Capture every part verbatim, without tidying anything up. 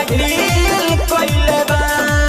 ढील कइले बा।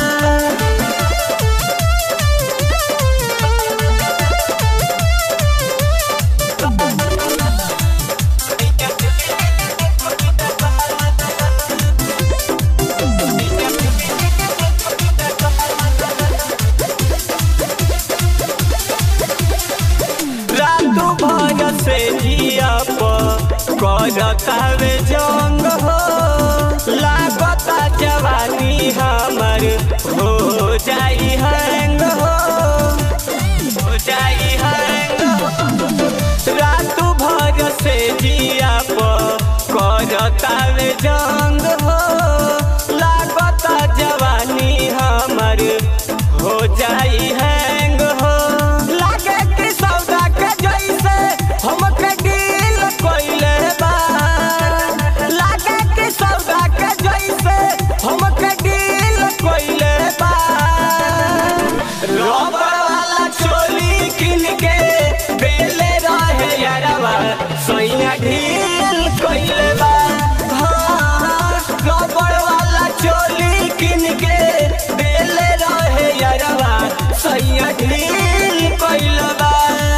रातू भर से जिया करतावे जंग हो, लागता जवानी हमर हो जाई हैंग हो, हो जाई हैंग हो। रातू भर से जिया करतावे जंग हो, लागता जवानी हमर हो जाई हैंग हो। लागे कि सौदा के जैसे हमके डील कइले बा, लागे कि सौदा के जैसे हमके डील कइले बा। रबर वाला चोली किन के बेले रहे यारवा, सैया ढील कइले बा। हाँ, रबर वाला चोली किन के बेले रहे यारवा, सैया ढील कइले बा।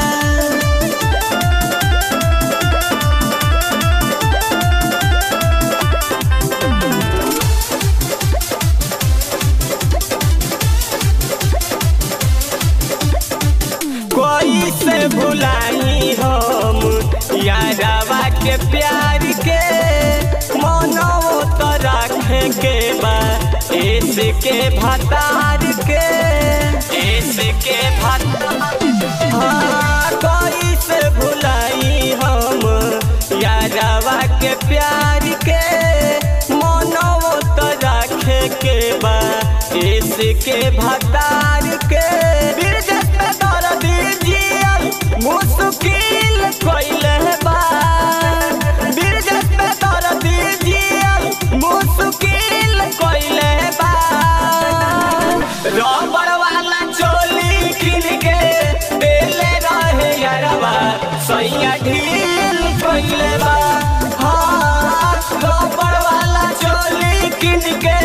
कोई से भुलाई हम यारवा के प्यार के, मनो तो रखे के बा इसके भतार के, इसके भतार। हाँ, कोई से भुलाई हम यारवा के प्यार के, मनो तो रखे के बा इसके भतार के। मुश्किल कइले बा, बिरजस पे तोर दीजियल मुश्किल कइले बा। रबर वाला चोली किन के देले रहे यारवा, सैया ढील कइले बा। हाँ, रबर वाला चोली किन के